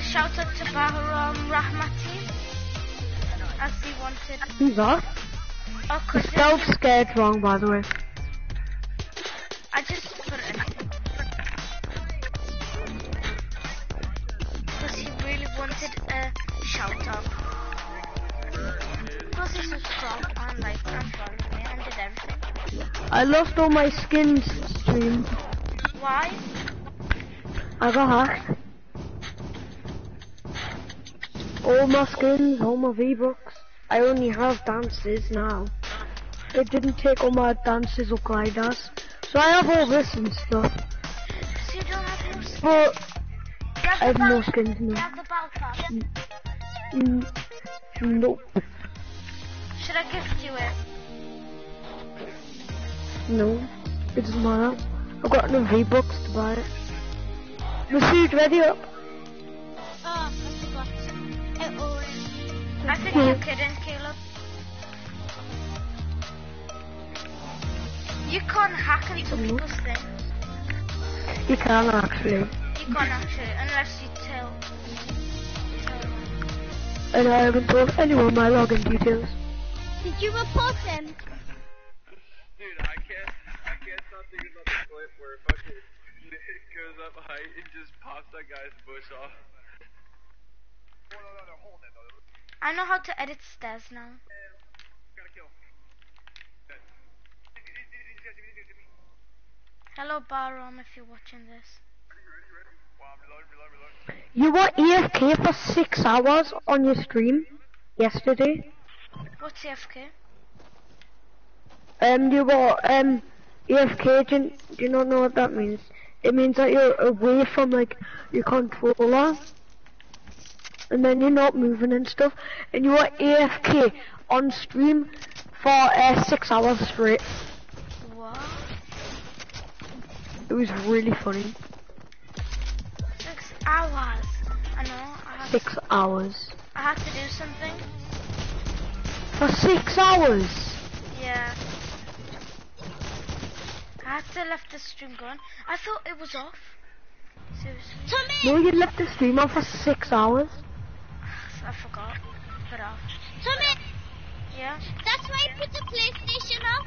shout out to Bahram Rahmati, as he wanted. Who's that? Oh, You spelled scared wrong, by the way. I just put anything. Because he really wanted a shout out. Plus he subscribed and liked and followed me and did everything. I lost all my skins stream. Why? I got hacked. All my skins, all my V-Bucks. I only have dances now. It didn't take all my dances or gliders. So I have all this and stuff. So you don't have no skins? But I have no skins You now. have the battle pass? Nope. Should I gift you it? No. It doesn't matter. I've got no V-Bucks to buy it. Masoud, ready up. Oh, I forgot. I think you're kidding, Caleb. You can't hack into people's things. You can actually. You can't actually, unless you tell. And I haven't told anyone my login details. Did you report him? Dude, I can't stop thinking about the clip where fucking Nick goes up height and just pops that guy's bush off. No, hold it though. I know how to edit stairs now. Gotta kill. Hello, Bahram, if you're watching this. Ready? Wow, reload. You were AFK for 6 hours on your stream yesterday. What's AFK? You were AFK. Do you not know what that means? It means that you're away from like your controller, and then you're not moving and stuff, and you were AFK on stream for 6 hours straight. What? It was really funny. 6 hours. I know. 6 hours. I had to do something. For 6 hours? Yeah. I had to left the stream going. I thought it was off. Seriously. Tommy! No, you left the stream on for 6 hours. I forgot. Put off. Tommy! Yeah? That's why you put the PlayStation off.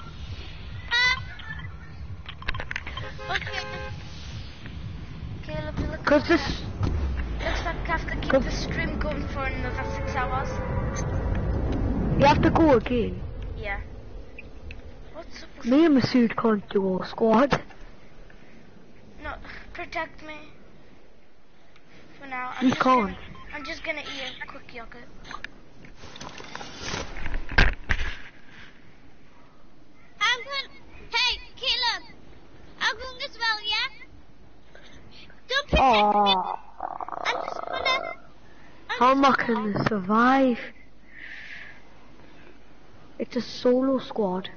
Okay. Caleb, you look Cause this, looks like I have to keep the stream going for another 6 hours. you have to go again. Yeah. What's up with Me and Masoud can't do a squad. No, protect me. For now. We can't. I'm just gonna eat a quick yogurt. I'm going. Hey, Caleb! I'm going as well, yeah? Don't protect me. Aww. I'm just gonna. How am I gonna survive? It's a solo squad.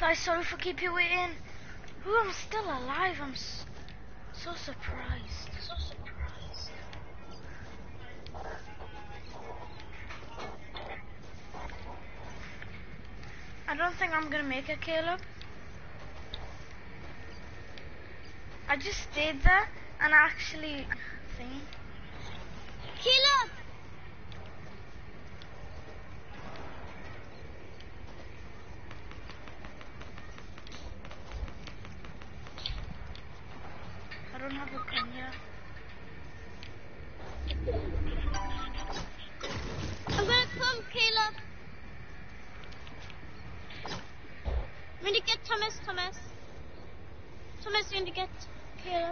guys, sorry for keep you waiting. Ooh, I'm still alive. I'm so surprised. I don't think I'm gonna make it, Caleb. I just stayed there and actually think. Caleb! I don't have a gun yet. I'm gonna come, Caleb. I'm gonna get Thomas. Thomas, you're gonna get Caleb.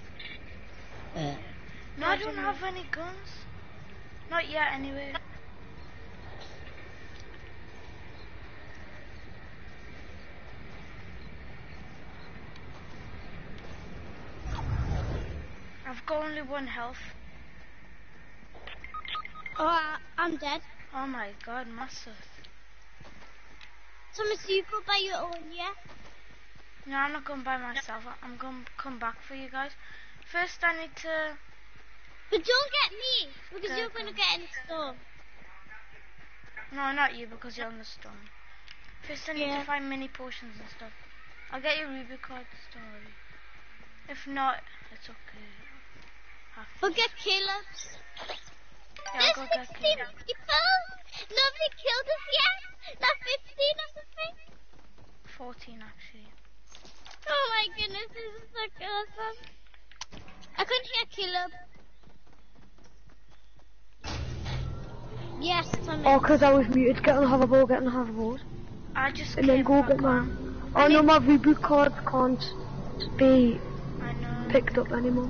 No, I don't have any guns. Not yet, anyway. I've got only 1 health. Oh, I'm dead. Oh my god, Masoud. Thomas, you go by your own, yeah? No, I'm not going by myself. I'm going to come back for you guys. First, I need to... But don't get me, because Okay, you're gonna get in the storm. No, not you, because you're on the storm. First, I need to find mini potions and stuff. I'll get your ruby cards, don't worry. If not, it's okay. Forget Caleb's. Yeah, I'll There's go 16 get Caleb. people. Nobody killed us yet. Not 15 or something. 14, actually. Oh my goodness, this is so awesome. I couldn't hear Caleb. Yes, Thomas. Oh, 'cause I was muted. Get on the hoverboard. I just And came then go back get my... on. Oh no, my reboot cards can't be I know. picked up anymore.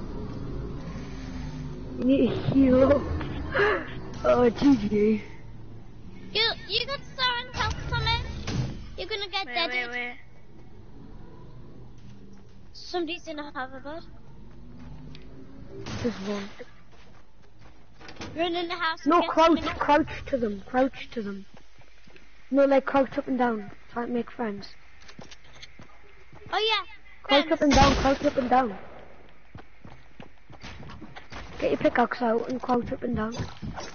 You need to heal up. Oh, GG. You got Siren health, Thomas. You're gonna get dead. Wait. Somebody's in a hoverboard. Just one. Run in the house. No, and get some crouch to them. No, like crouch up and down. Try to make friends. Oh yeah. Crouch up and down. Get your pickaxe out and crouch up and down.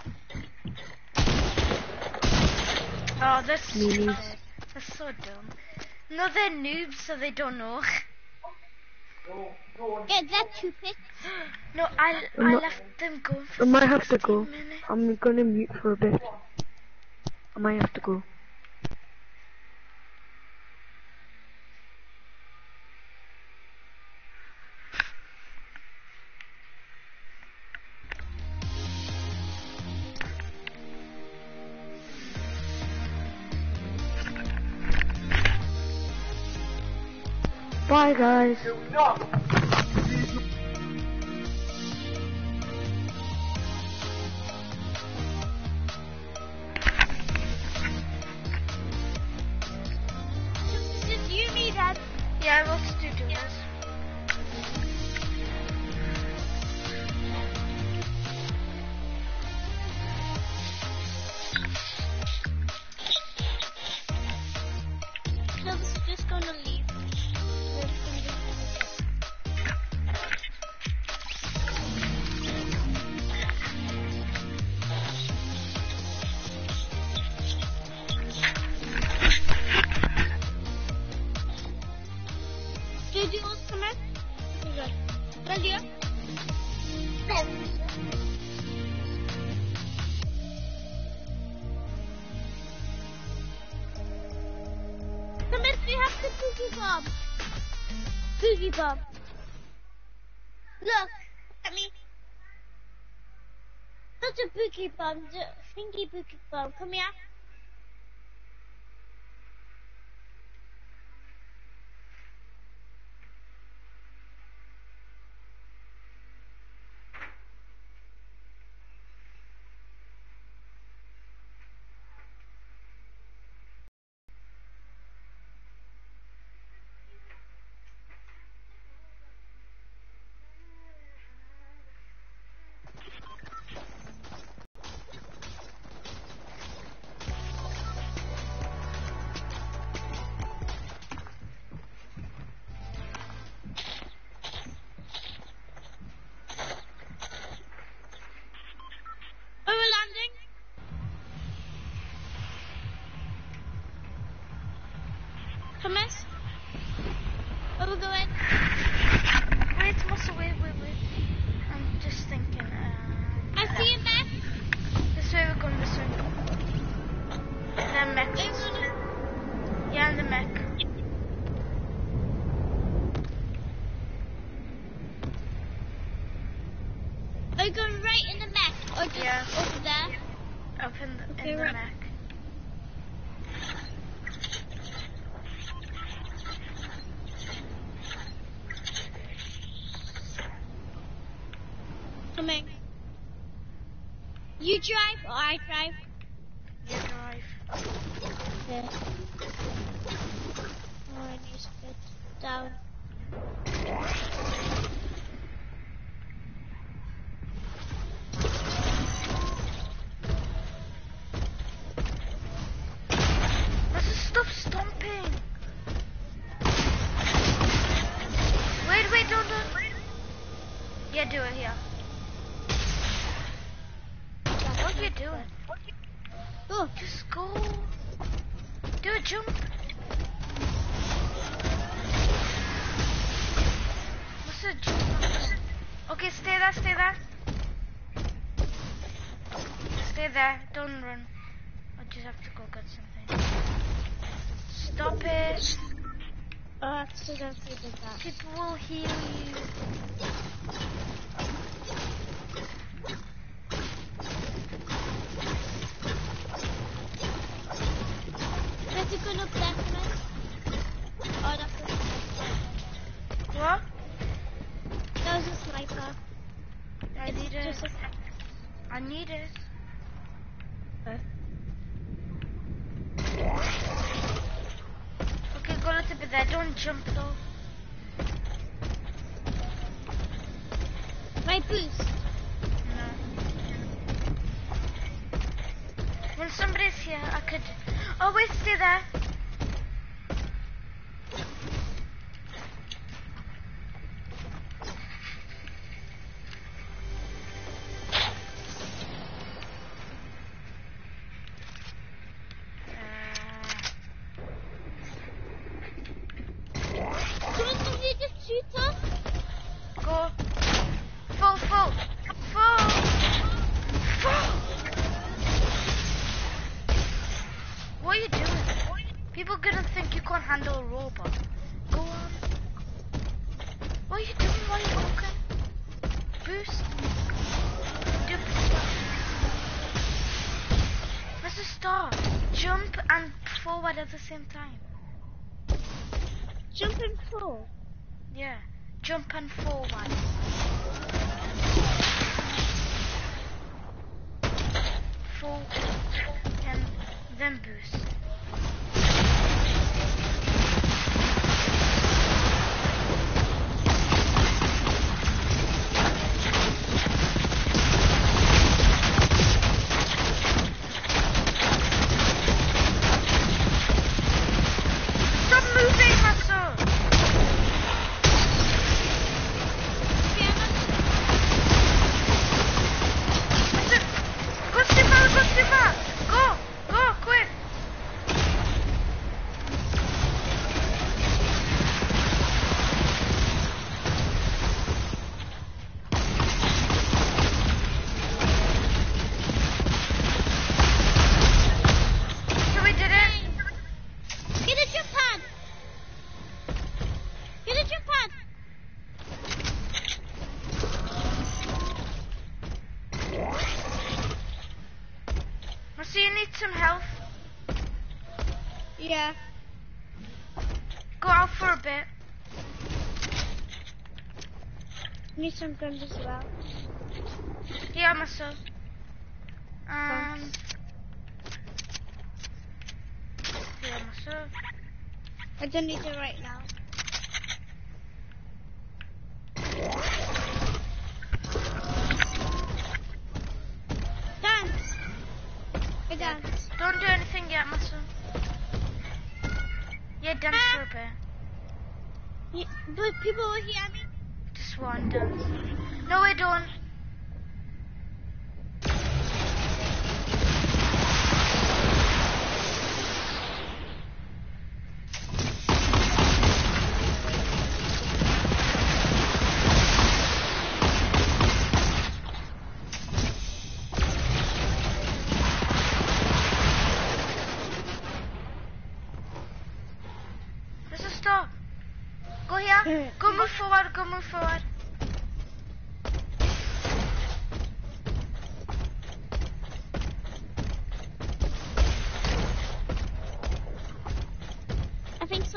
Oh, that's stupid. Meanies. That's so dumb. No, they're noobs, so they don't know. Get that toothpick. No, I left them go for I might have to 16 go. minutes. I'm gonna mute for a bit. I might have to go. Bye guys. This is you, me, Dad. Yeah, let's do this. No, this is just gonna leave. Did you want some? Okay, good. Right here. Thomas, we have the boogie bomb. Boogie bomb. Look at me. Not a boogie bomb, the thingy boogie bomb. Come here. right in the mech, or just over there? Up in the right. mech. Coming. You drive or I drive? You drive. Yeah. Oh, I need to get down. Stop stomping. Wait, don't. Yeah, do it here. What are you doing? Go. Just go. Do a jump. What's a jump? Okay, stay there. Stay there. Don't run. I just have to go get something. Stop it. Oh, accidentally did that. People will heal you. There's a gun up there for me. Oh, that's a sniper. What? That was a sniper. I need it. Just a I need it. Okay, go a little bit there. Don't jump though. My boost. No. When somebody's here, I could. Oh wait, stay there. Couldn't you just shoot us? Go. Full. What are you doing? People are gonna think you can't handle a robot. Go on. What are you doing while you're walking? Boost. Let's just start. Jump and forward at the same time. Jump and fall. Yeah. Jump and forward. Forward. And then boost. Stop moving, Masoud! Go, Stefan! Go, quick! So we did it? Get a jump pad. Get a jump pad. So you need some health. Yeah. Go out for a bit. Need some guns as well. Yeah, Masoud. Yeah, Masoud. I don't need it right now. Dance. I dance. Don't do anything yet, Masoud. Yeah, dance for a bit. Yeah, but people will hear me. Just one dance. No, we don't. Let's just stop. Go here. Go move forward.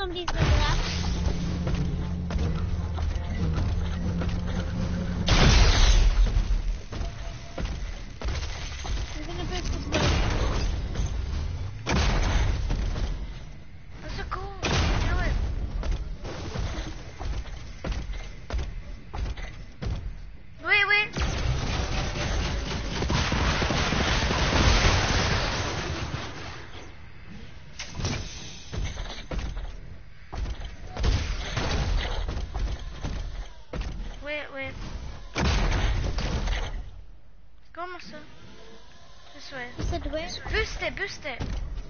somebody's in the left. I'm gonna boost this way. That's a goal. Do it. Wait, wait. Wait. Go, Masoud. This way. You said where? Boost it.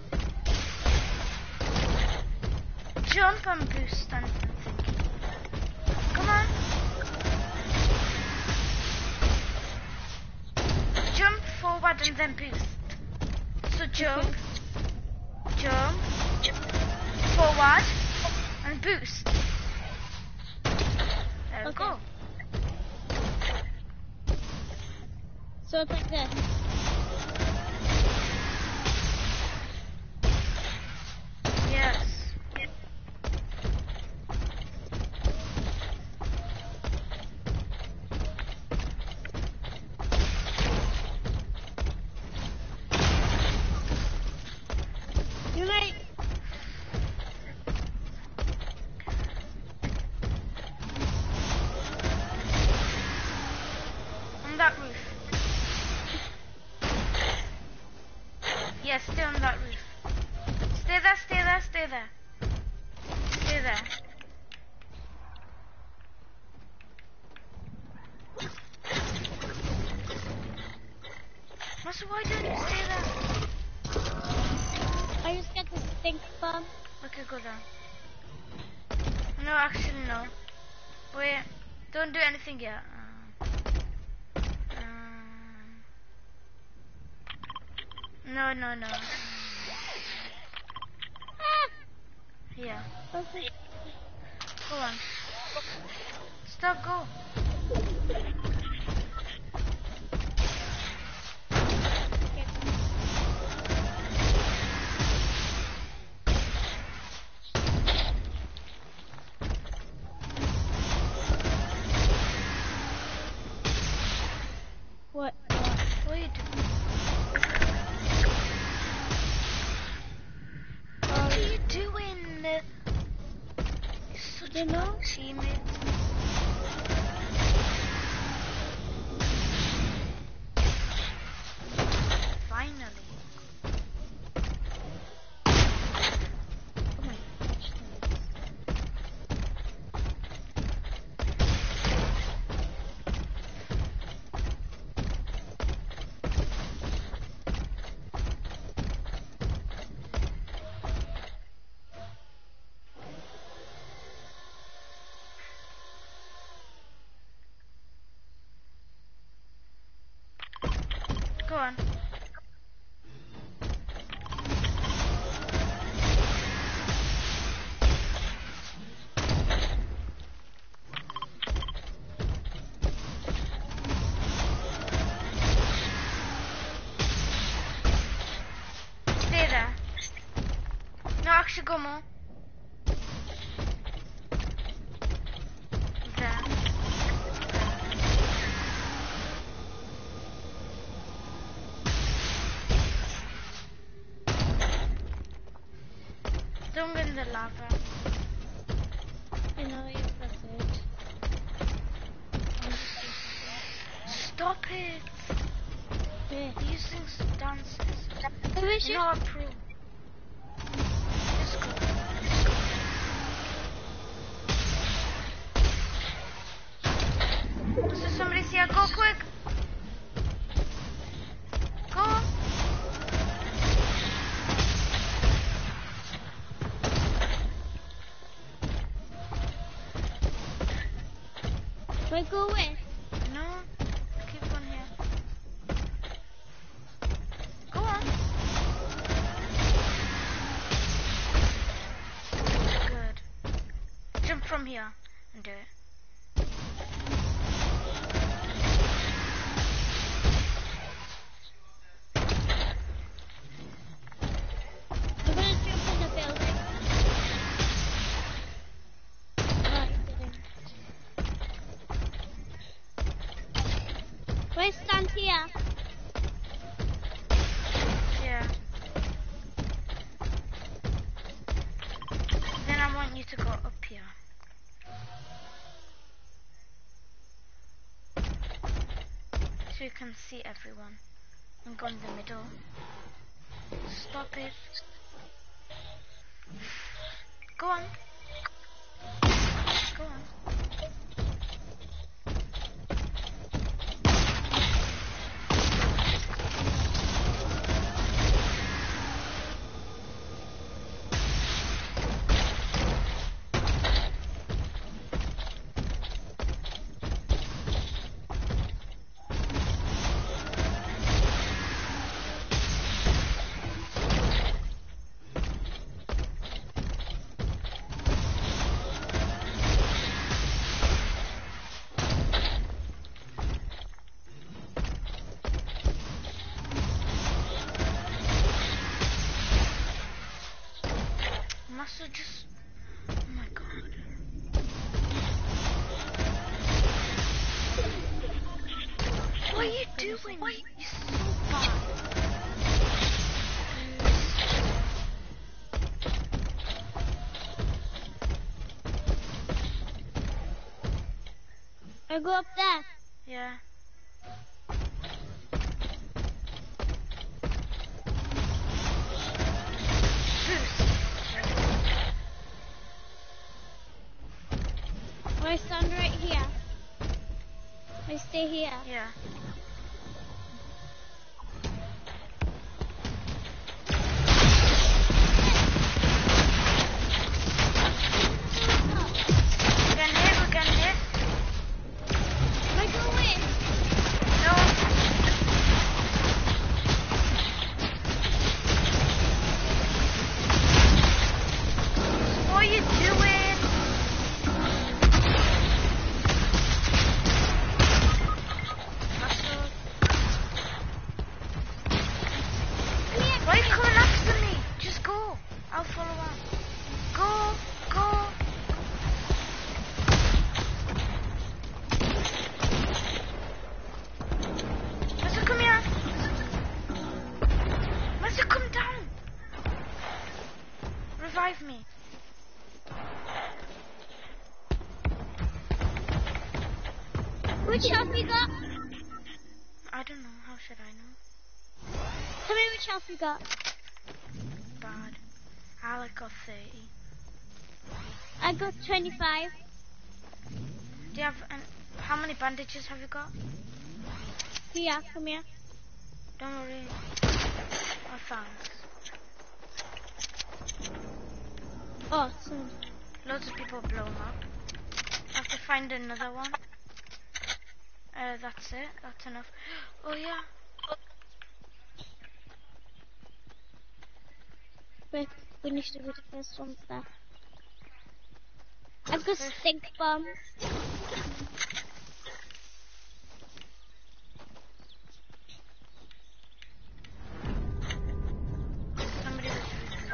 Jump and boost and think. Come on. Jump forward and then boost. So jump, forward and boost. There we go. So it's like this. Yes. You might. On that roof. Yes, stay on that roof. Stay there. Stay there. Masoud, why don't you stay there? I just get this stink bomb. Okay, go down. No, actually no. Wait, don't do anything yet. No. Yeah. Okay. Go on. Stop, go. What? What are you doing? What are you doing? You're such a good teammate. Finally. Oh my gosh. Go on. Stay there. No, actually go more. There. Don't get in the lava. I know you're perfect. Stop it. Yeah. These things dances. Who is You're you? not a pro. Just go. So somebody's here. Go quick. Go. Do I go away? No. Keep on here. Go on. Good. Jump from here and do it. I'm gonna jump in the building. so you can see everyone. And go in the middle. Stop it. Go on. Go on. Masoud just... Oh my god. What are you doing? You're so bad. I go up there. Yeah. I stand right here. I stay here. Yeah. We're gonna hit. I go in. No. What are you doing? Masoud. Why are you coming after me? Just go. I'll follow on. Go. Go. Masoud, come here. Masoud, come down. Revive me. Which health you got? I don't know. How should I know? Tell me which health you got. Bad. I like got 30. I got 25. Do you have... how many bandages have you got? Here, come here. Don't worry. Oh, thanks. Oh, so Loads of people blown up. I have to find another one. That's it. That's enough. Oh, yeah. wait, we need to be the first ones there. I got stink bomb. Somebody was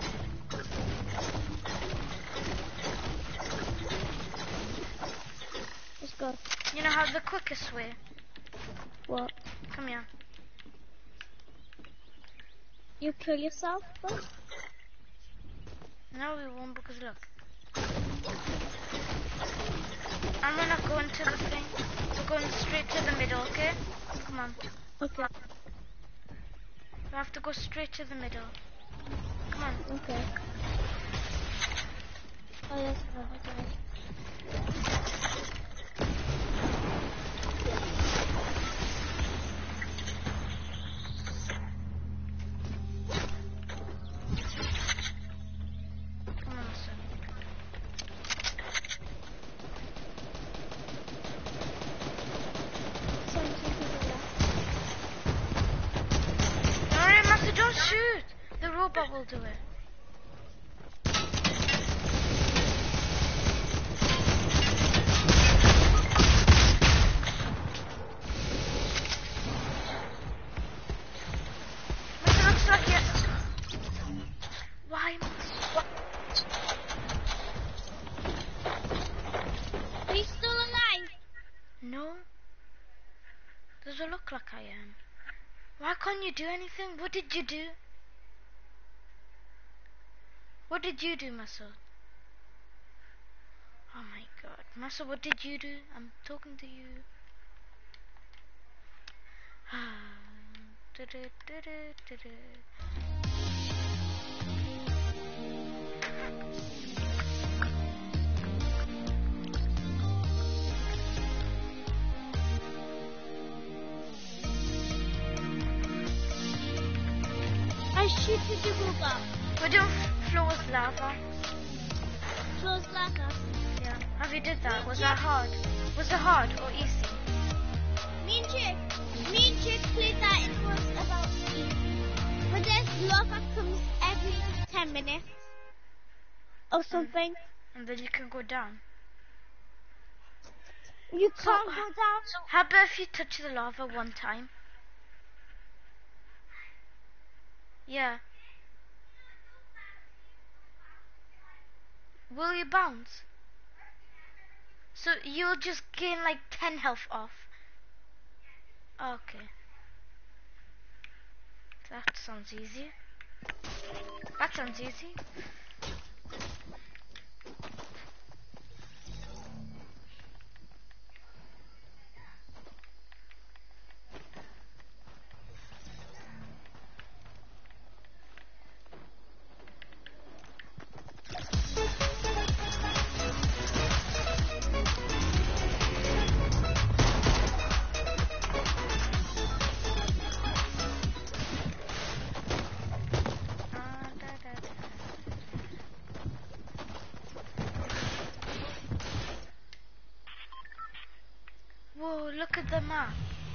Let's go. You know how the quickest way? What? Come here. You kill yourself first? No, we won't because look. And we're not going to the thing. We're going straight to the middle, okay? Come on. Okay. We have to go straight to the middle. Come on. Okay. Oh, that's another guy. Come on, son. Don't worry, Master, don't shoot. The robot will do it. Master, looks like you... Why, Master? Are you still alive? No. Does it look like I am? Why can't you do anything? What did you do? What did you do, Masoud? Oh my god. Masoud, what did you do? I'm talking to you. I shoot the Google. We're doing floor's lava. Close lava. Yeah. Have you did that? Was that hard? Was it hard or easy? Me and Chick played that. It was about easy. But there's lava comes every 10 minutes or something. And then you can go down. You can't go down. So how about if you touch the lava one time? Yeah. Will you bounce? So you'll just gain like 10 health off. Okay. That sounds easy. That sounds easy. Whoa, look at the map.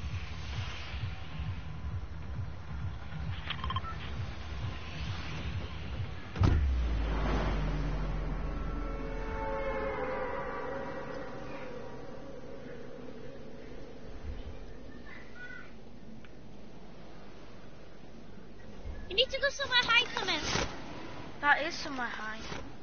You need to go somewhere high, Thomas. That is somewhere high.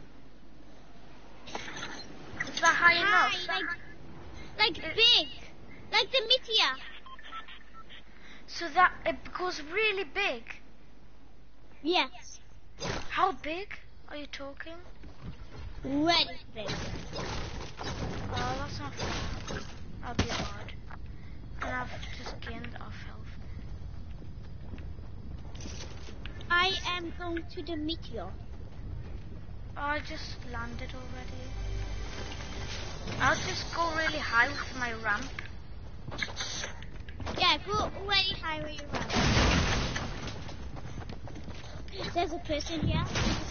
Is that high enough? Like big. Like the meteor. So that it goes really big. Yes. How big are you talking? Really big. Oh, that's not fair. That'll be hard. And I've just gained off health. I am going to the meteor. Oh, I just landed already. I'll just go really high with my ramp. Yeah, go really high where you run. There's a person here.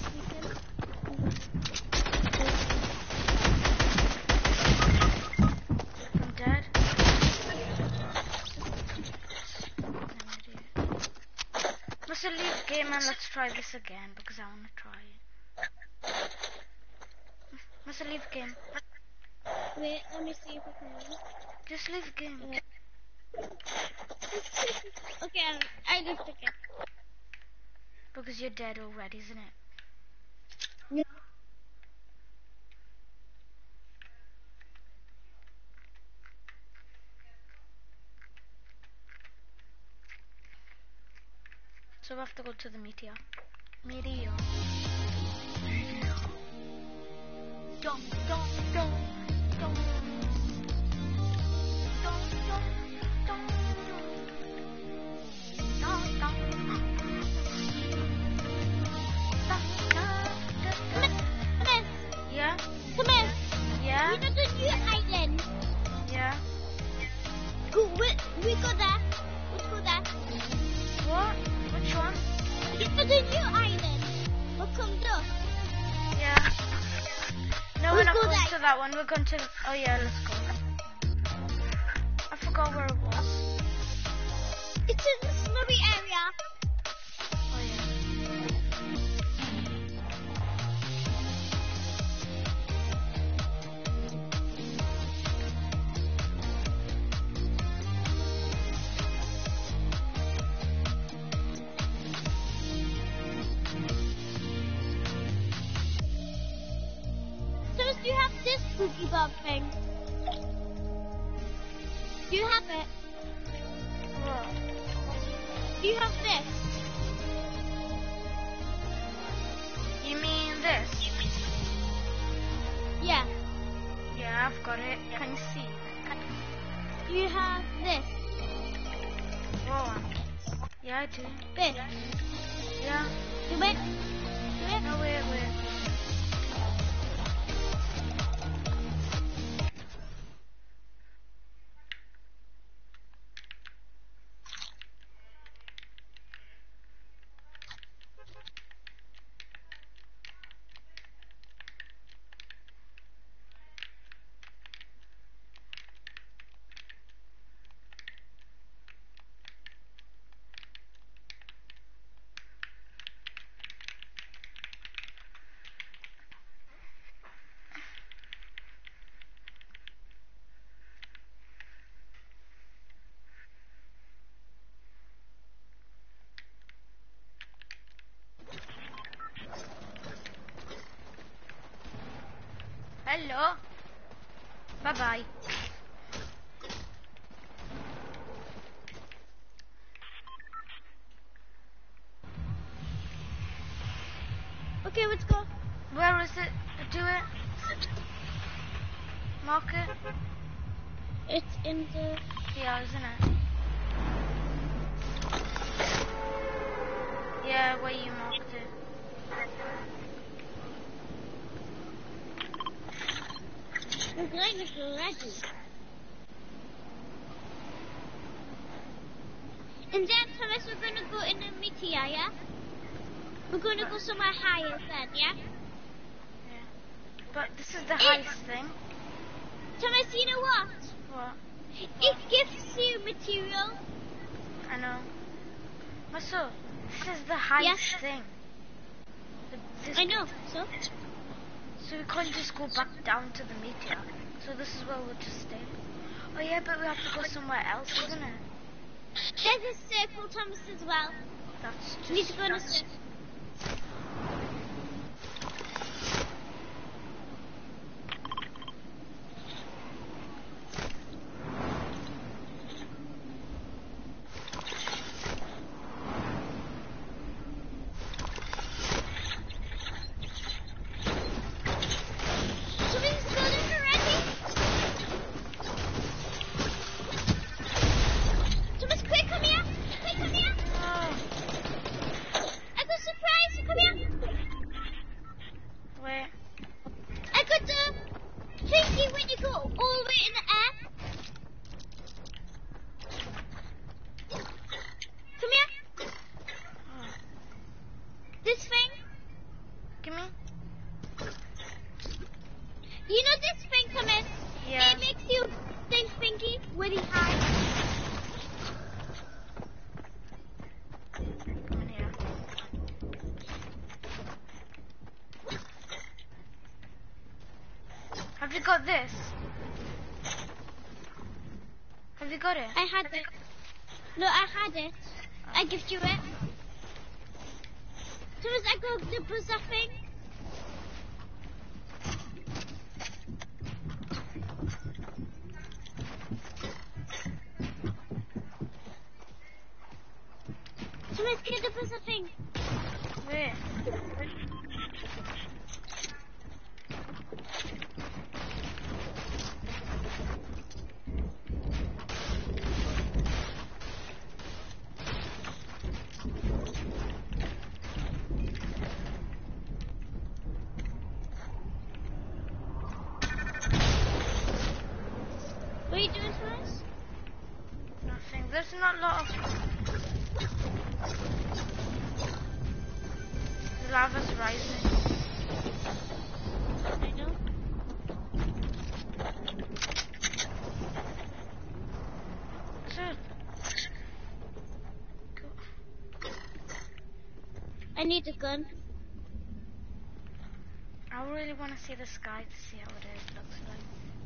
I'm dead. Must I leave game and let's try this again because I want to try it. Must I leave game? Wait, let me see if I can win. Just leave game. Okay, I left again. Because you're dead already, isn't it? Yeah. So we have to go to the meteor. Meteor. Dum, dum, dum, dum. Dum, dum, dum. Dum, dum. Dum, dum, dum. Yeah? Come here. Yeah? You know the new island? Yeah? Go, we go there. Let's go there. What? Which one? You know the new island? We'll come look. Yeah. No, we're Let's not go going there. to that one. We're going to... Oh yeah, let's go. I forgot where it was. It's in the snowy area. Oh yeah. So do you have this spooky bob thing? Do you have it? What? Do you have this? You mean this? Yeah. Yeah, I've got it. Can you see? Do you have this? Whoa. Yeah, I do. Wait. Yeah. You wait. Wait. No, wait. Hello. Bye-bye. Okay, let's go. Where is it? Do it. Mark it. It's in the... Yeah, isn't it? Yeah, where you marked it. The line is ready. And then, Thomas, we're going to go in the meteor, yeah? We're going to go somewhere higher then, yeah? Yeah. But this is the highest thing. Thomas, you know what? What? It gives you material. I know. Masoud, this is the highest Yes. thing. This I know, so? So we can't just go back down to the meteor. So this is where we'll just stay. Oh yeah, but we have to go somewhere else, isn't it? There's a circle, Thomas, as well. That's just... We need to go in a circle. Have you got this? Have you got it? I had it. No, I had it. I give you it. Thomas, I got the buzzer thing. Thomas, get the buzzer thing. Where? What are you doing, Thomas? Nothing. There's not a lot of... The lava's rising. I know. So... I need a gun. I really want to see the sky to see how it looks like.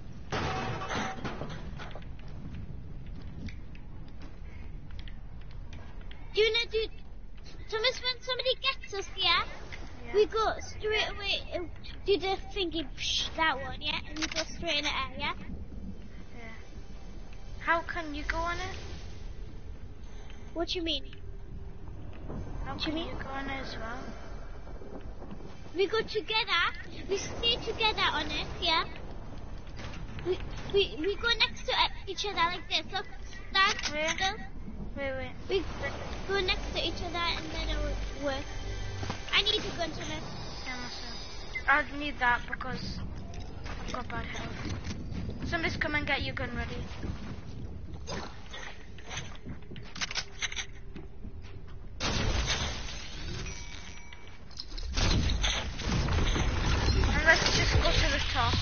Do you know, dude? Thomas, when somebody gets us, yeah? We go straight away, do the thingy, psh, that one, yeah? And we go straight in the air, yeah? Yeah. How can you go on it? What do you mean? How can you go on it as well? We go together, we stay together on it, yeah? We go next to each other like this, look, stand still. Wait. We go next to each other and then it will work. I need a gun to this. Yeah, Masoud. I need that because I've got bad health. Somebody's come and get your gun ready. And let's just go to the top.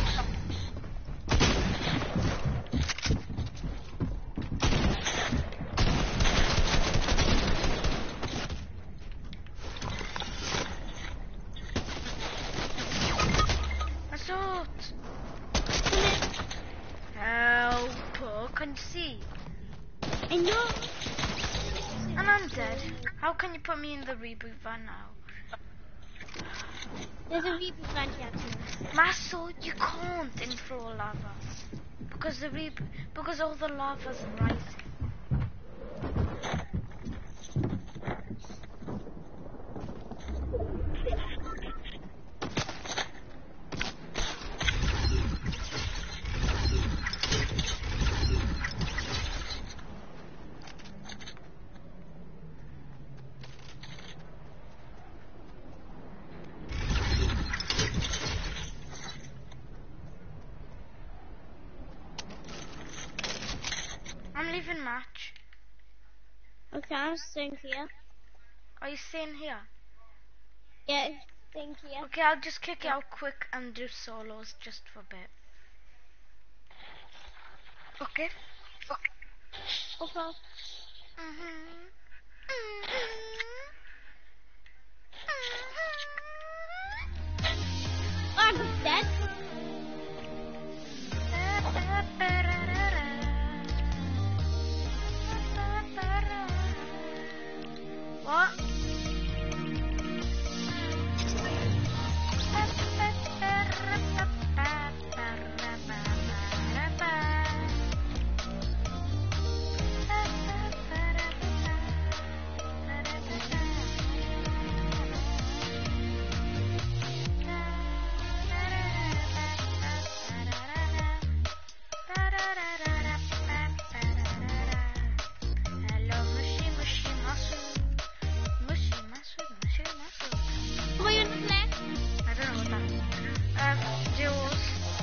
Masoud! Help! Can you see? I know. And I'm dead. How can you put me in the reboot van now? There's a reboot van here too. Masoud, you can't in throw lava. Because all the lava's rising. I'm leaving match. Okay, I'm staying here. Are you staying here? Yeah, staying here. Okay, I'll just kick you out quick and do solos just for a bit. Okay? Okay. Oh, I'm dead. What? Hello, mushy, mushy, Masoud. Mushy, Masoud. Who are you in the flag? I don't know what that is. Duels.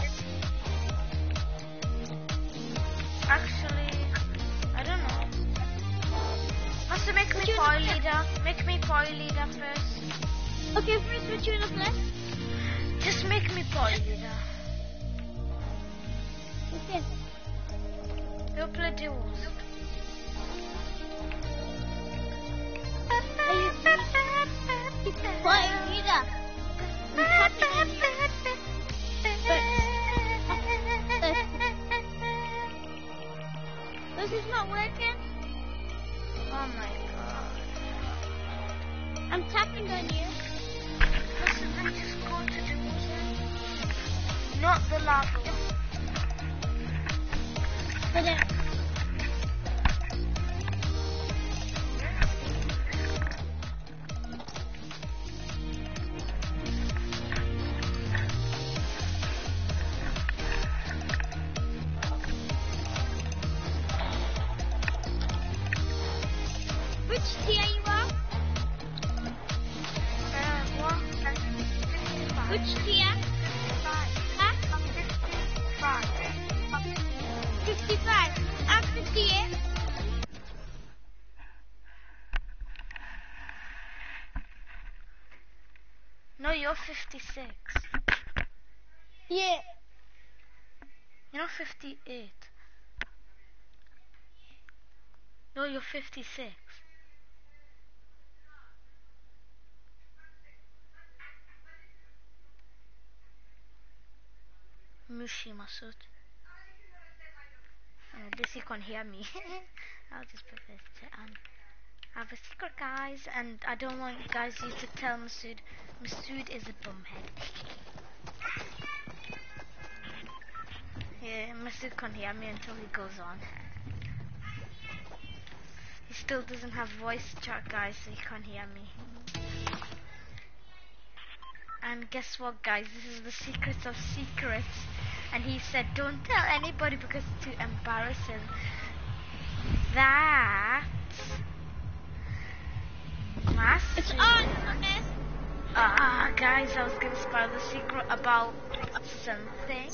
Actually, I don't know. Must make me party leader. Make me party leader first. Okay, first put you in the flag. Just make me party leader. Okay. We'll play duels. What, leader? This is not working. Oh my god. I'm tapping on you. Listen, let's just go to duels then. Not the lava one. But then, which tier you are? What? Which tier? 55. Huh? 55. 55. I'm 58. No, you're 56. Yeah. You're not 58. No, you're 56. Mushy Masoud. This you can't hear me. I'll just put this on. I have a secret, guys, and I don't want guys you to tell Masoud. Masoud is a bumhead. Yeah, Masoud can't hear me until he goes on. He still doesn't have voice chat, guys, so he can't hear me. And guess what, guys? This is the secrets of secrets. And he said, don't tell anybody because it's too embarrassing. that Masoud. It's on, okay? Guys, I was gonna spoil the secret about something.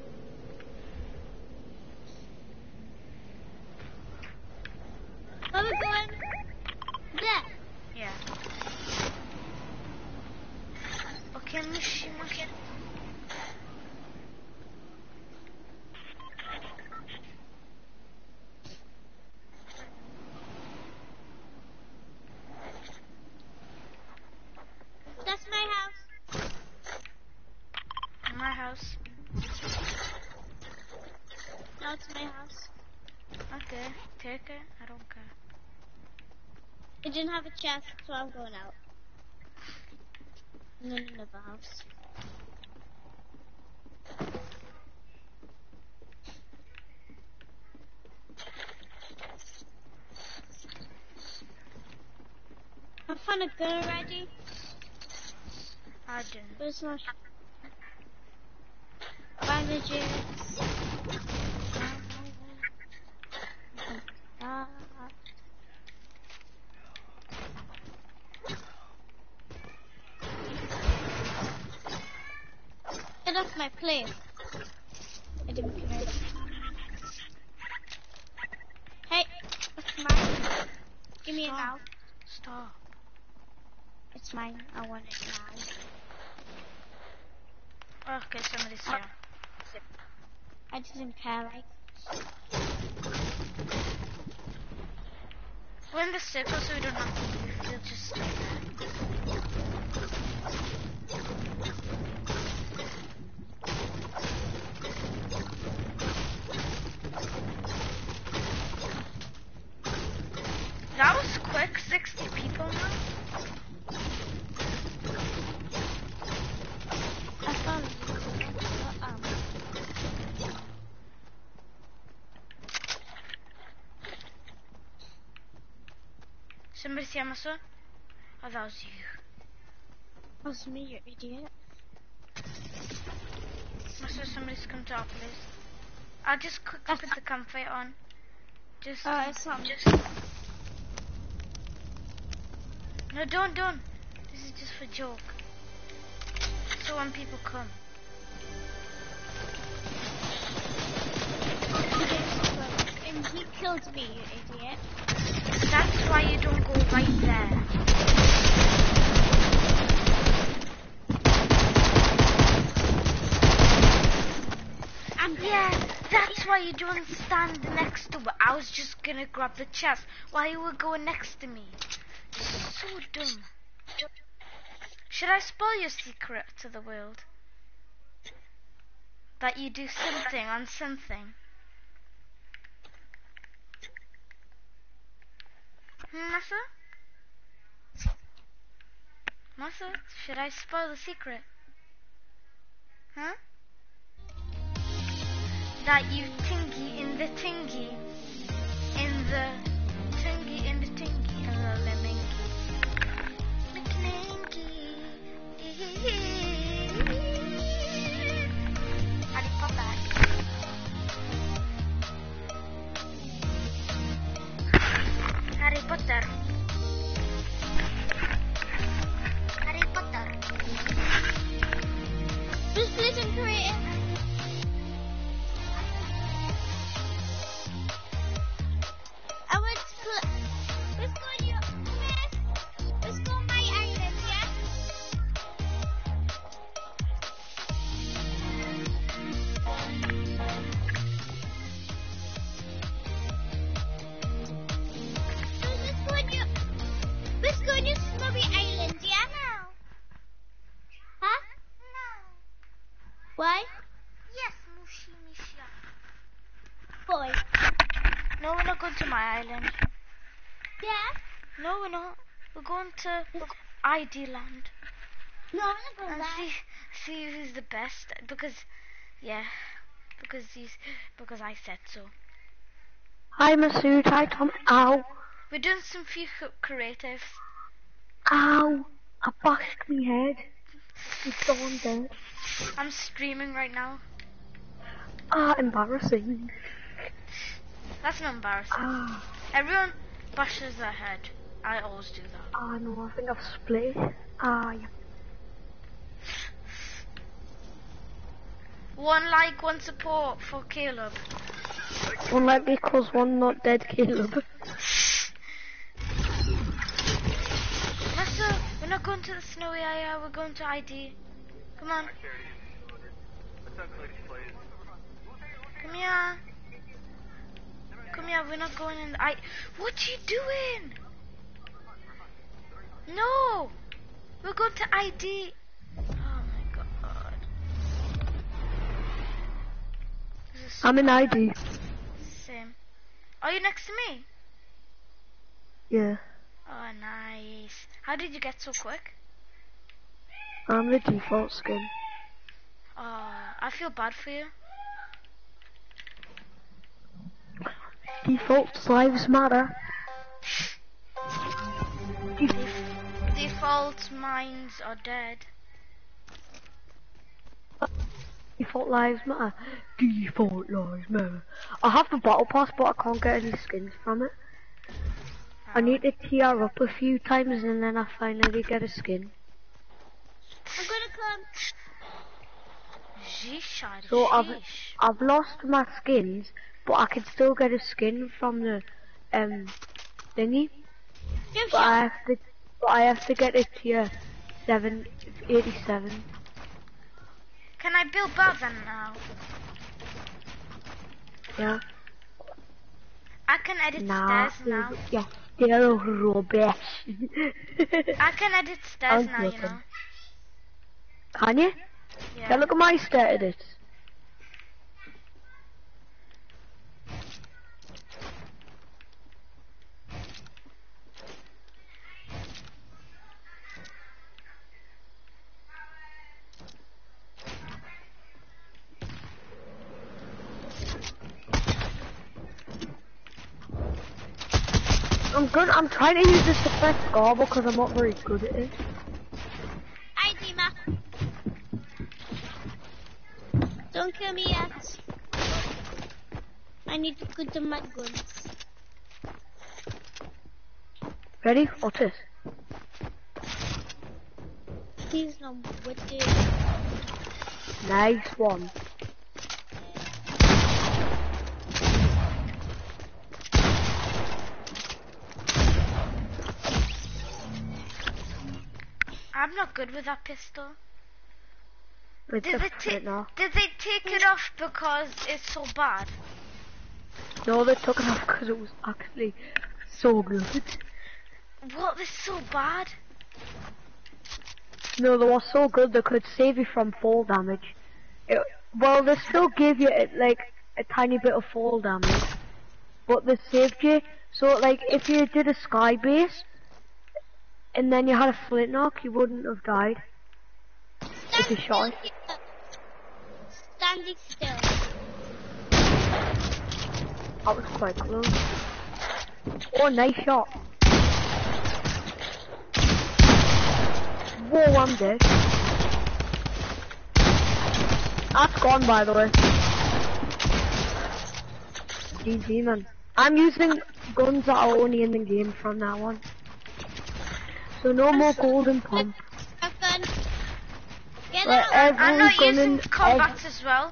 Are we going there? Yeah. Okay, Mishima. That's my house. My house. No, it's my house. Okay, take it. I don't care. It didn't have a chest, so I'm going out. And then another house. I found a gun already. I didn't. But it's not. Bandages. Get off my place. I didn't care. Hey, it's mine. Give me it now. Stop. It's mine. I want it now. Okay, somebody's here. I didn't care, like. We're in the circle, so we don't have to move. We'll just stay there. That was quick. 60 people now. I found it. Somebody see Masoud? Oh, that was you. That was me, you idiot. Masoud, somebody's come to our place. I'll just quickly put the campfire on. Just. It's not just. No, don't. This is just for joke. So when people come. And he killed me, you idiot. That's why you don't go right there. Yeah, that's why you don't stand next to it. I was just gonna grab the chest while you were going next to me. So dumb. Should I spoil your secret to the world? That you do something on something? Masoud, should I spoil the secret? Huh? That you tingy in the tingy, in the tingy in the tingy, and the lemingy. Harry Potter. Harry Potter. Harry Potter. Just listen to it. I went to let's go on your let's go on my island, yeah? So let's go on your snowy island, yeah? No. Huh? No. Why? Yes, Mushi Misha. Boy. No, we're not going to my island. Yeah? No, we're not. We're going to ID land. No, I'm not going And back. see who's the best. Because I said so. Hi Masoud, hi Tom. Ow. We're doing some few creatives. Ow. I bashed my head. It's on dead. I'm streaming right now. Embarrassing. That's not embarrassing. Everyone bashes their head. I always do that. Ah, no, I think I've split. Ah, yeah. One like, one support for Caleb. One like equals one not dead Caleb. Master, we're not going to the snowy area, we're going to ID. Come on. Come here. Come here, we're not going in the What are you doing? No! We're going to ID. Oh my god. This is so I'm in ID. same. Are you next to me? Yeah. Oh, nice. How did you get so quick? I'm the default skin. Oh, I feel bad for you. Default lives matter. Default minds are dead. Default lives matter. Default lives matter. I have the battle pass, but I can't get any skins from it. I need to tier up a few times and then I finally get a skin. I'm gonna come. Sheesh, So I've lost my skins, but I can still get a skin from the thingy. But I have to get it tier 87. Can I build Bavan now? Yeah. I can edit Nah, stairs now. yeah, still rubbish. I can edit stairs I'm now, you joking. know. Can you? Yeah. Yeah, look at my stair edits. I'm trying to use this to press score because I'm not very good at it. ID map. Don't kill me yet. I need to go to my guns. Ready? What's this? Please no wicked. Nice one. I'm not good with that pistol. It's Did a they, fit now. did they take it off because it's so bad? No, they took it off because it was actually so good. What is so bad? No, they were so good they could save you from fall damage. Well, they still give you like a tiny bit of fall damage, but they saved you. So like if you did a sky base and then you had a flint knock, you wouldn't have died. If you shot it. Standing still. That was quite close. Oh, nice shot. Whoa, I'm dead. That's gone, by the way. GG, man. I'm using guns that are only in the game from now on. So no more golden pump. Have fun. Get Right, out. I'm not gun using in combats as well.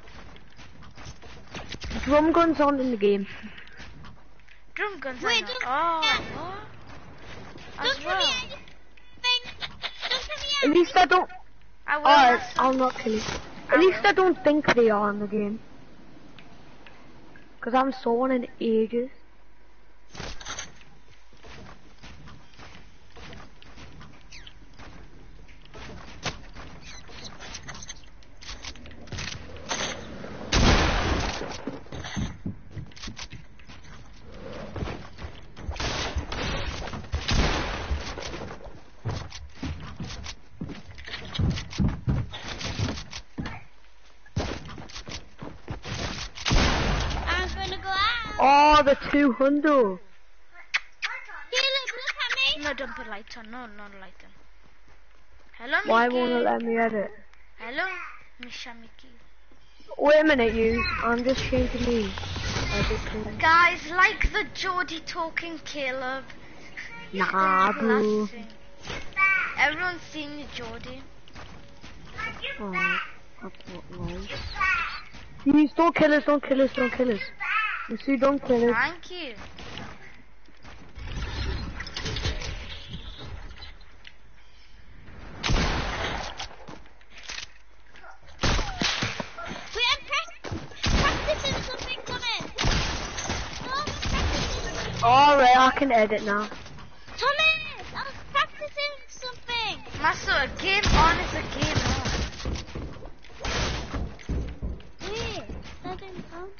drum guns on in the game. Drum guns. Wait, I know. don't- Oh, yeah. what? Don't As kill well. me. Don't kill At me. least I don't. I will. Alright, Master. I'll not kill you. I At least will. I don't think they are in the game. Cause I haven't saw one in ages. I'm gonna go out. Oh, the 200. Caleb, look at me. No, don't put light on. No, not light on. Hello, Why Mickey. won't it let me edit? Hello, Misha Mickey. Wait a minute, you. I'm just changing these. editing. Guys, like the Geordie talking Caleb. Nah, bro. Everyone's seen you, Geordie. Oh, that's not nice. Please don't kill us, don't kill us, don't kill us. Masoud, don't kill us. Thank you. Wait, I'm practicing something, Thomas. No, I'm practicing. Alright, I can edit now. Thomas, I was practicing something. Masoud, a game on is a game on. Wait, that didn't count.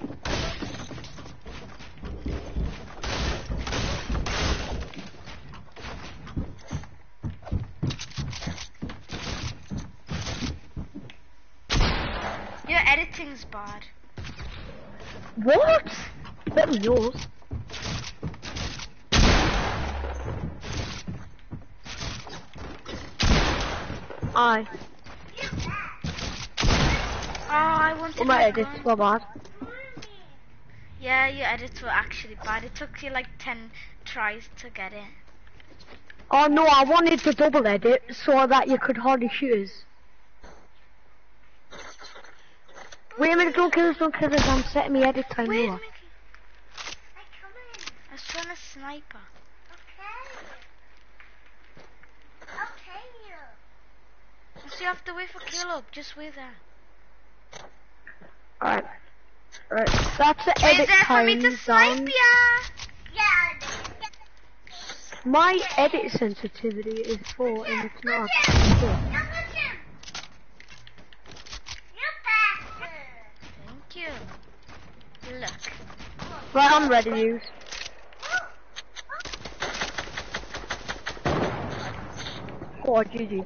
Your editing's bad. What? Better than yours. Aye. Oh, I wanted Well, my my edits gun. were bad. Yeah, your edits were actually bad. It took you like 10 tries to get it. Oh no, I wanted to double edit so that you could hardly shoot us. Wait a minute, don't kill us, I'm setting my edit time Wait, lower. Mickey. I was trying to sniper. So you have to wait for Caleb. Just wait there. Alright. Alright, that's the Wait edit there for me time to snipe down. ya. My edit sensitivity is 4 and it's not actually 4. Thank you. Look. Right, I'm ready to use. Oh, GG.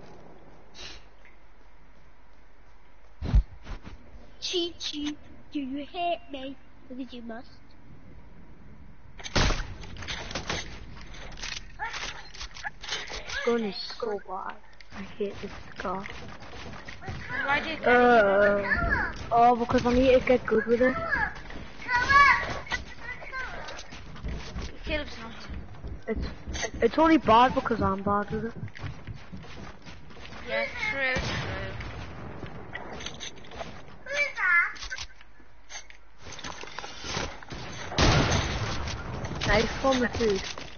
Cheat, cheat. Do you hate me? Because you must. Gun is so bad. I hate this car. Why do you get it? Oh, because I need to get good with it. Caleb's not here. It's only bad because I'm bad with it. Yeah, true. Nice for my food.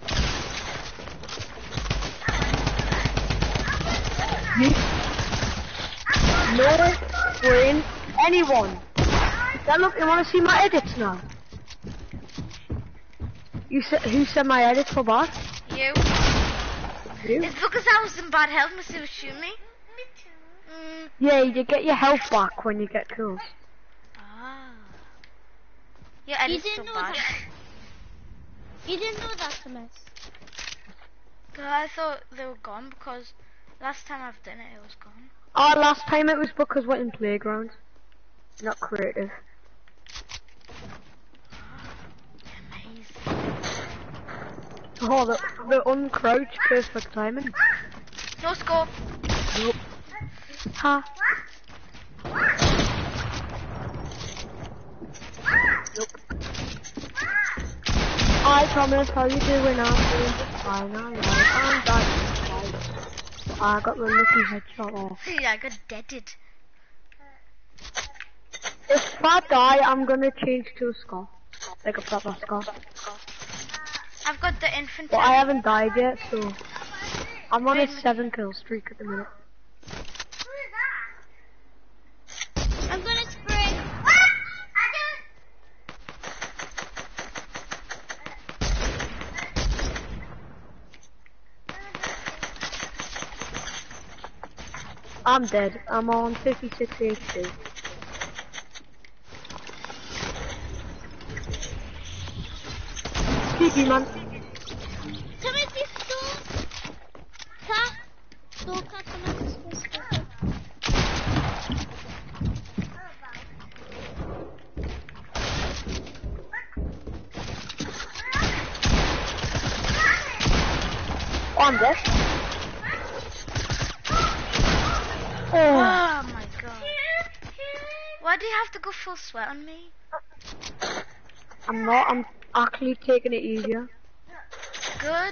No brain anyone. Now look, you wanna see my edits now? Who said my edits were bad? You. You? It's because I was in bad health. Must have shoot me. Yeah, you get your health back when you get kills. Ah. Your You edit's so didn't know bad. that. You didn't know that, Thomas. I thought they were gone because last time I've done it, it was gone. Oh, last time it was because we're in playground. Not creative. Amazing. Oh, the uncrouch perfect timing. No scope. Nope. Ha. Nope. Hi Thomas, how you doing? I'm doing just fine. I'm dying. I got the lucky headshot off. Yeah, I got deaded. If I die, I'm gonna change to a scar. Like a proper scar. I've got the infantry. But I haven't died yet, so I'm on a 7 kill streak at the minute. I'm gonna spray. I'm dead. I'm on 56 HP. GG man. Thomas is so... Cat. So cat, Thomas is so... I'm dead. Oh. Oh my god. Why do you have to go full sweat on me? I'm not. I'm actually taking it easier. Good.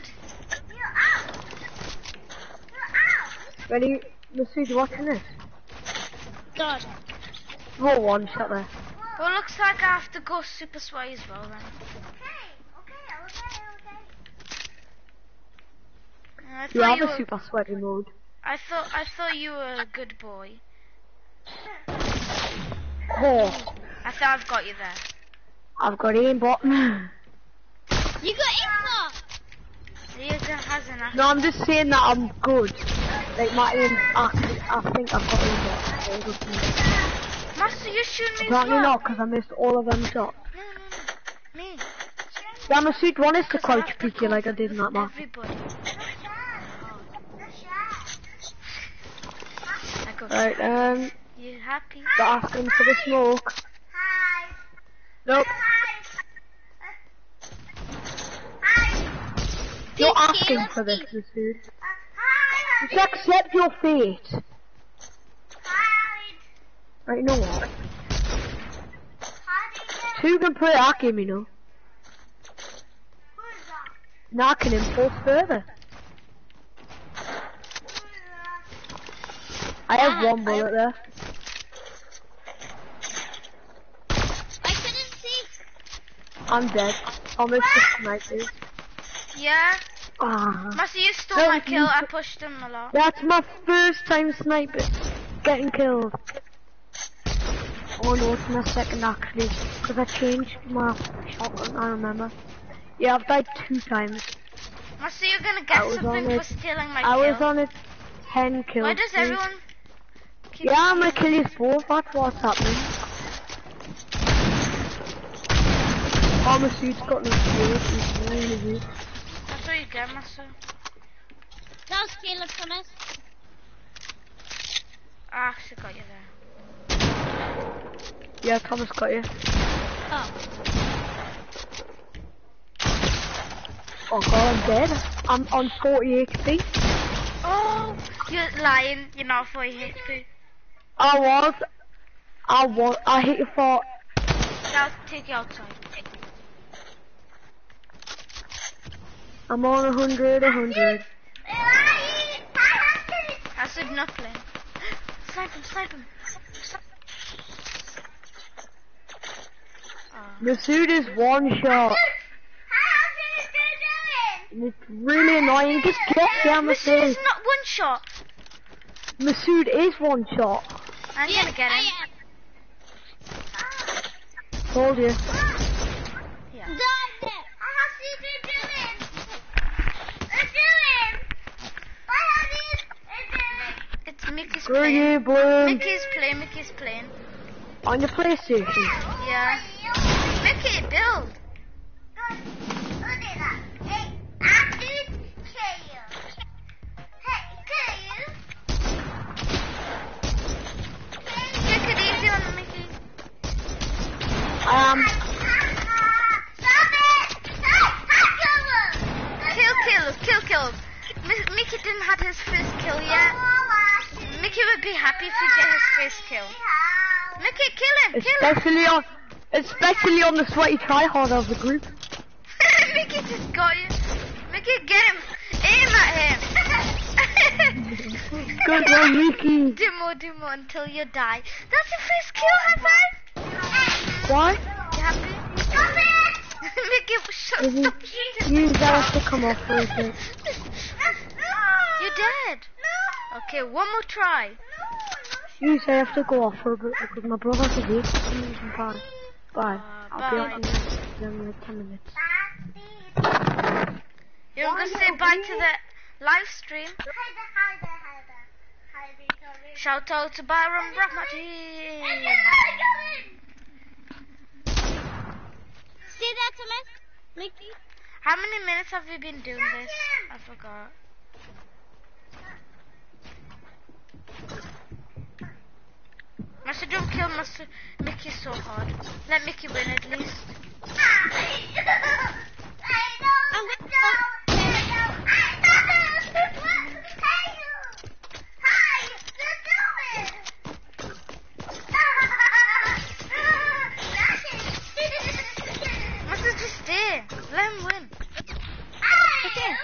Ready? Masoud, you watching this? God. Roll one shot there. Well, looks like I have to go super sweaty as well then. I You thought have you a were, super sweaty mode. I thought you were a good boy. Oh, I thought I've got you there. I've got aimbot. You got info. Liaison hasn't actually. No, I'm just saying that I'm good. Like my aim, actually, I think I've got aimbot. Master, you shoot me as Apparently well. not, because I missed all of them shots. No. Me. Yeah, Masoud, one is to 'Cause I crouch have to peek you go like I did in that map. everybody. I go. Right, You happy? they're asking for the smoke. Nope. You're asking for this, Masoud. Just accept your fate. Right, you know what? Two can play that game, you know. Now I can impulse further. I have one bullet there. I couldn't see. I'm dead. Almost just snipers. Yeah. Ah. Master, you stole No, my you kill. I took- pushed him a lot. That's my first time sniping. Getting killed. Oh no, it's my second actually. Because I changed my shotgun, I remember. Yeah, I've died 2 times. Master, you're gonna I get was something on for it. stealing my I was kill. on a 10 kill Why does streak. everyone keep Yeah, I'm gonna stealing? kill you both, that's what's happening. Oh, my suit's got no shield, he's really weak. That's what you get, Master. That was Caleb Thomas. I actually got you there. Yeah, Thomas got you. Oh. Oh god, I'm dead. I'm on 40 HP. Oh, you're lying. You're not 40 HP. I hit you for, I'll take you outside. I'm on 100. I said nothing. Snipe him. Oh. Masoud is one shot. And it's really annoying. Just get down, Masoud Masoud. is not one shot. Masoud is one shot. I'm gonna get him. Told you. Yeah. It's Mickey's Screw playing. you, Bloom. Mickey's playing. On your PlayStation. Yeah. Mickey, build. Take it easy on Mickey. Kill. Mickey didn't have his first kill yet. Mickey would be happy if he get his first kill. Mickey, kill him. Especially on the sweaty tryhard of the group. Mickey just got you. Mickey, get him. Aim at him. Good one, Mickey. Demo until you die. That's your first kill, high five. Why? You happy? Mickey, stop shooting. You guys have to come off for a bit. You're dead. Okay, one more try. You say I have to go off for a bit because my brother's awake. Bye. Bye. I'll be Bye. off in like 10 minutes. You're gonna say bye to the live stream. Shout out to Byron Brahmati. See that, Thomas? Mickey? How many minutes have you been doing this? I forgot. Master, don't kill Master Mickey so hard. Let Mickey win at least. stay. Let him win. Okay.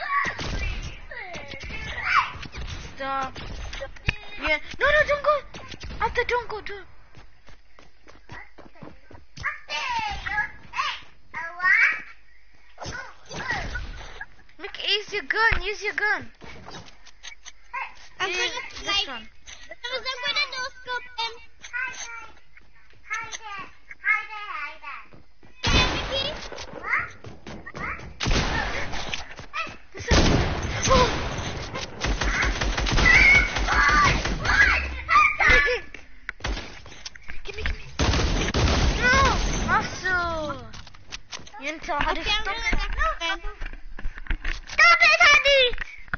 Stop. Yeah. No, don't go. After, don't go. Don't. Use your gun. Use your gun. I'm Yeah, gonna this like. one. I'm gonna no scope him. Mickey. This one. Oh. Give me. No, Masoud. You didn't tell how to Okay, I'm stop gonna it. next one. Stop it, honey.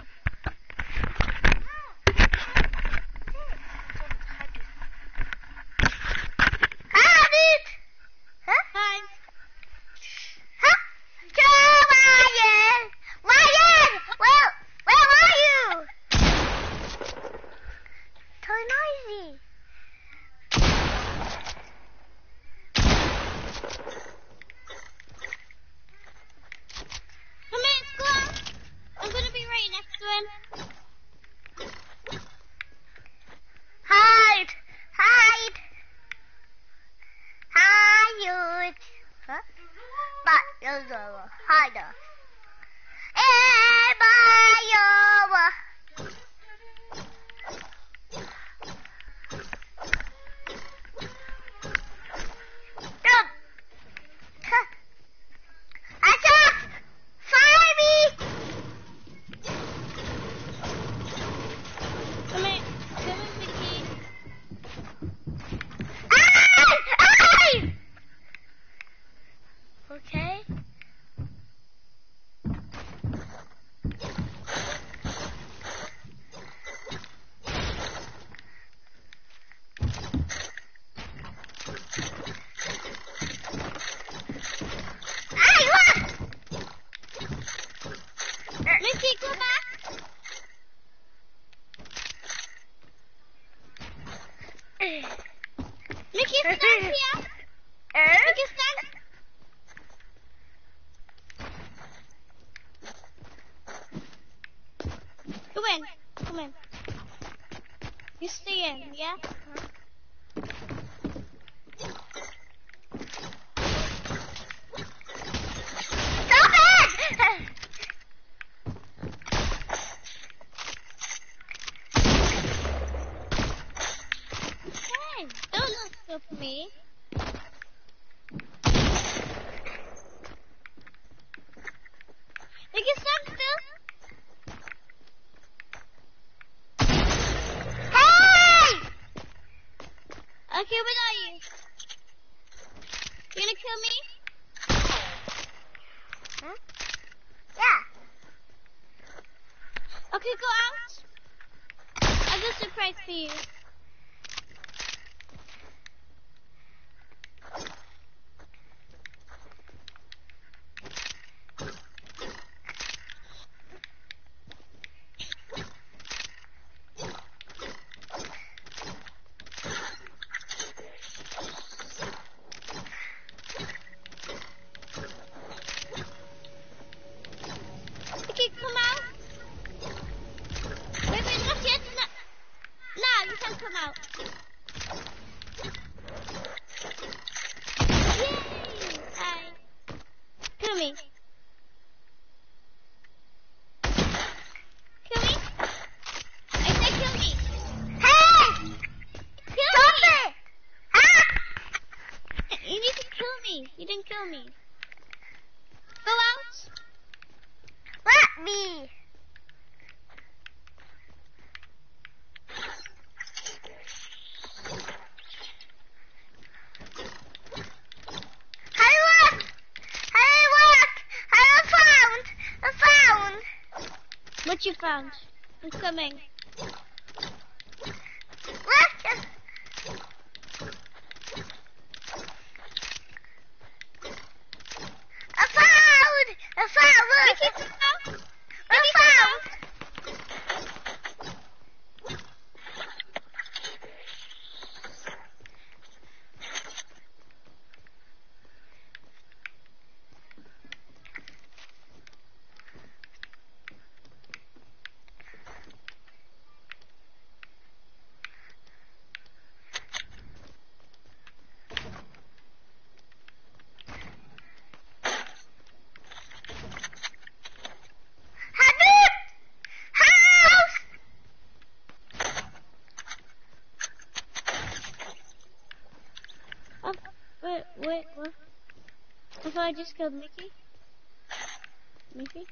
Fine. Come here, let's go out. I'm gonna be right next to him. Hide! Huh? But hide. Come here, Mickey. Okay. Mickey, go back. Mickey, stand here. Mickey, stand. Come in. Come in. You stay in, yeah? Stop it! Hey, don't look so for me. Mickey, stand still. Okay, where are you? You gonna kill me? Yeah. Okay, go out. I've got a surprise for you. Okay, come out. Wait, not yet. No, you can't come out. Yay! Hi. Kill me. Kill me. I said kill me. Hey! Kill Stop me. it! Ah! You need to kill me. You didn't kill me. Go out. Let me! I found! What you found? I'm coming. Look! I found! Look! Mickey, come out. I found! I just killed Mickey. Mickey,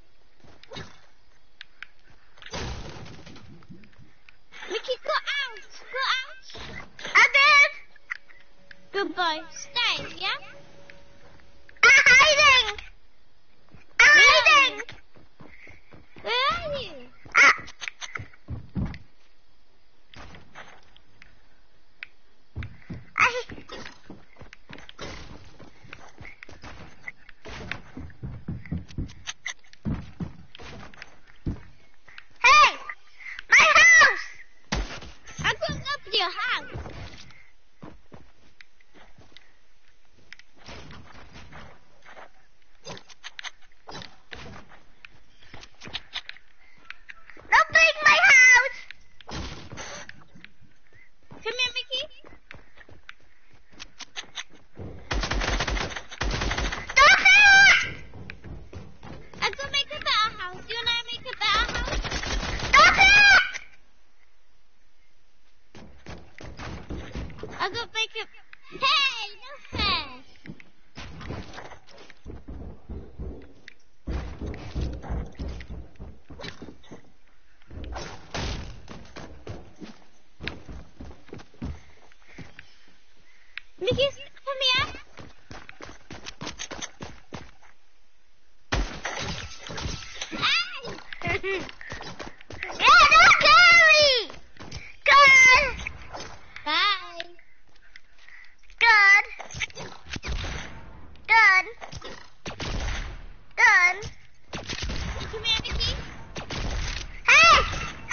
go out! Go out! I did! Good boy. Stay, yeah? I'm hiding! I'm hiding! Where are you? Ah. I... Hey! My house! I'm going up to your house. Don't break my house! Come here, Mickey. Stop it! I'm gonna make a better house. You and I make a better house? Stop it! I'm gonna make a... Hey, no fair. Mickey, come here. Hey! Yeah, don't carry! Good! Bye. Good! Good! Good! Come here, Mickey. Hey!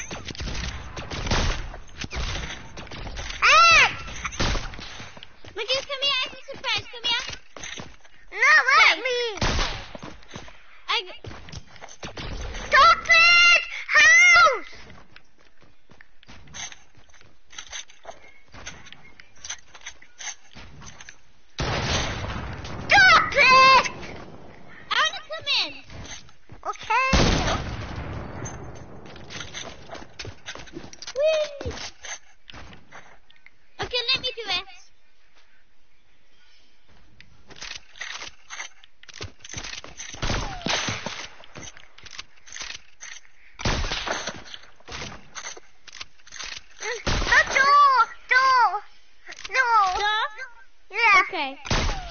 Hey! Mickey, come here. I can surprise. Come here. No, let me! I... Chocolate house! Chocolate! I wanna come in. Okay. Whee! Okay, let me do it. The door! No! Door? Yeah. Okay.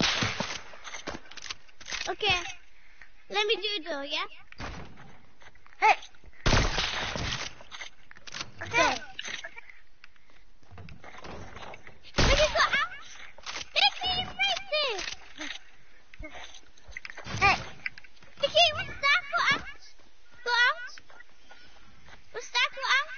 Okay. Let me do the door, yeah? Hey. Okay. Mickey, go out. Mickey, break this. Hey. Mickey, what's that? Go out. Go out. What's that? Go out.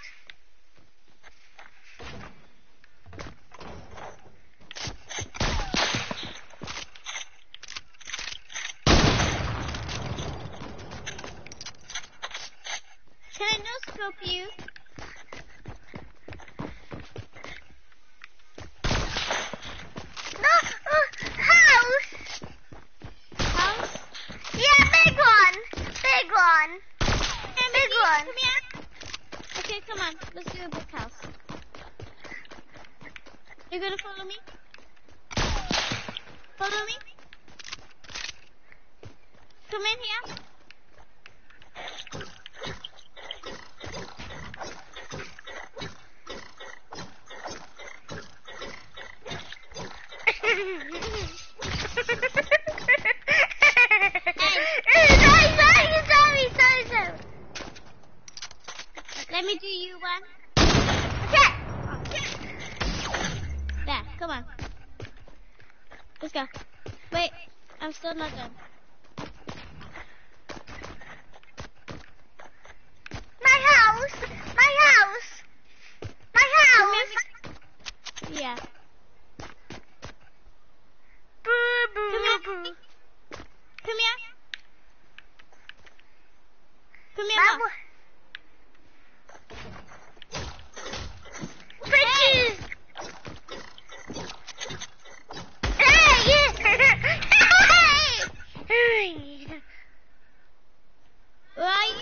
Can I no scope you? No, house. House? Yeah, big one. Big one. Hey, Big Mickey, one. come here. Okay, come on. Let's do a big house. You gonna follow me? Follow me? Come in here. Sorry. Let me do you one. Okay. There, come on. Let's go. Wait, I'm still not done. My house. Yeah. Boo, boo, Come here. boo. Come here. Come here, Mama. Mom. Bridges. Hey! Where are you?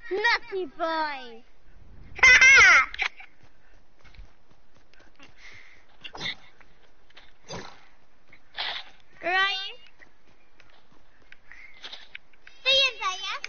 Naughty boy. Ryan, stay in there, yeah?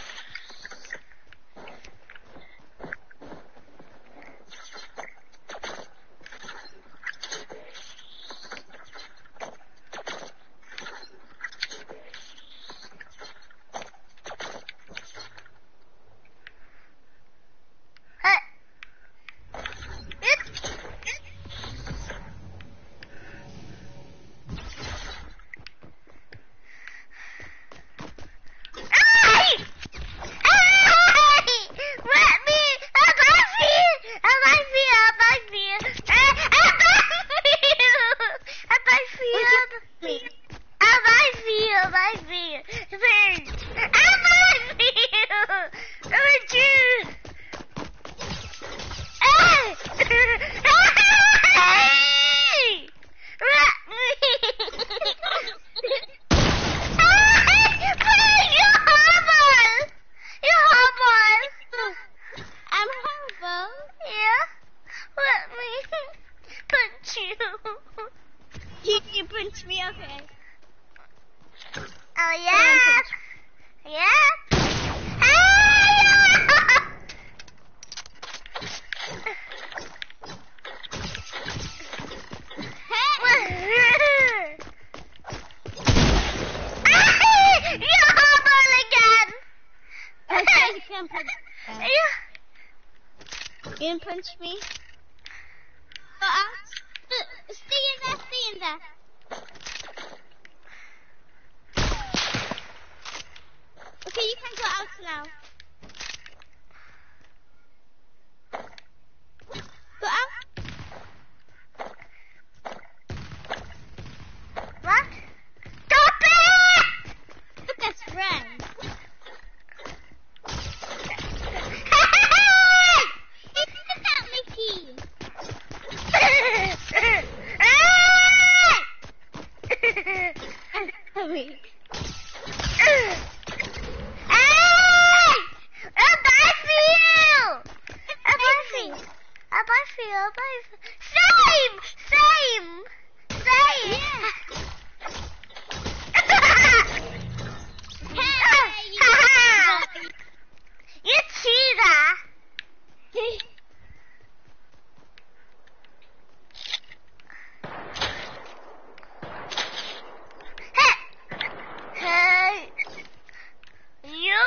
You punch me, okay? Oh yeah, yeah. You humble again. Okay, you can punch me. Yeah. You can punch me. Go out. Stay in there, stay in there. Okay, you can go out now. Go out. What? Stop it! Look at friend. Look at Mickey. Sorry. You cheater! Hey, you?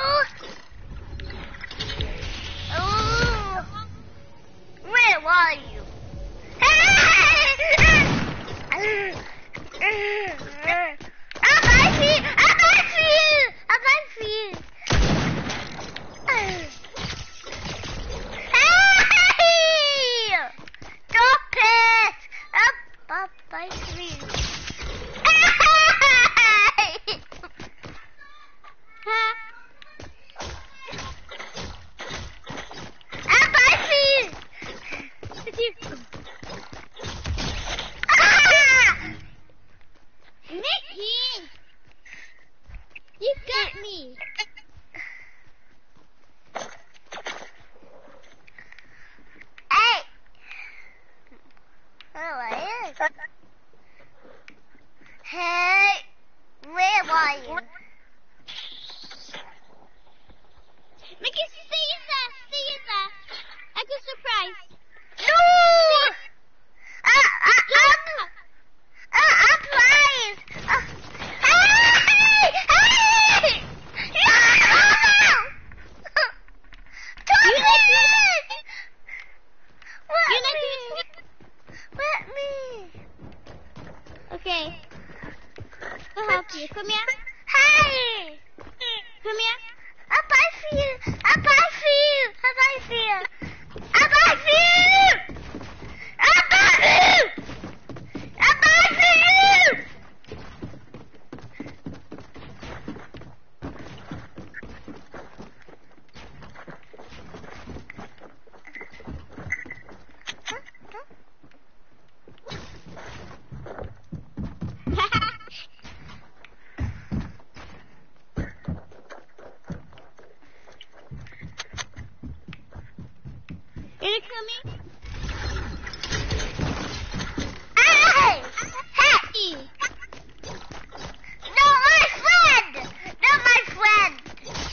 Oh, where are you? kill me? Hey! Hey! No, my friend! Not my friend!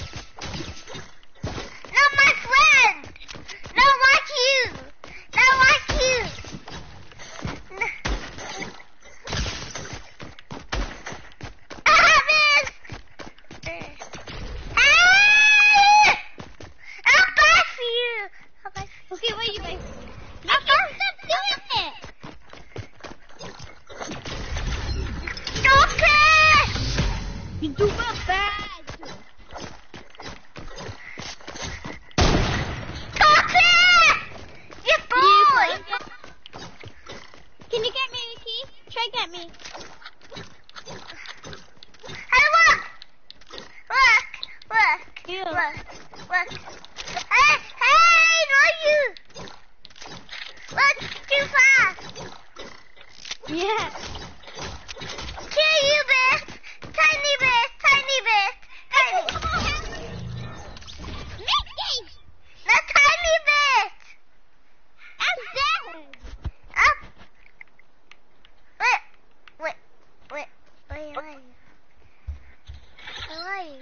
Not my friend! Not like you! Not like you! Hey! I'll buy for you! I'll buy for you. Okay, what are you buying? I can't stop doing it! Stop it! You do it bad! Stop it! You boy! Can you get me, Ricky? Try get me. Hey, look! Look! Yeah. Look! Hey! Hey! Not you! Look! Too fast! Yeah. Kill you bit! Tiny bit! Tiny bit! Tiny! Mickey! Not tiny bit! I'm dead! Up! Wait! Where are you? Where are you?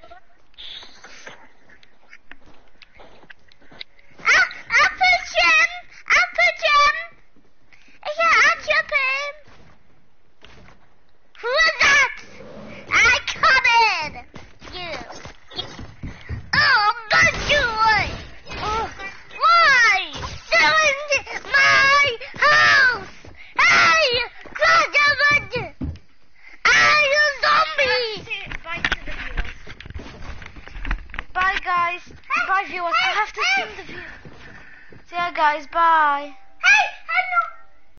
I'll push him! I'll push him! Yeah, I'll jump him! Who is that? I coming! You. Oh, but you! Oh, why? They're in my house! Hey! Crocodile! Are you zombie? Bye to the viewers. Bye guys. Bye viewers. I have to send the viewers. See ya guys. Bye.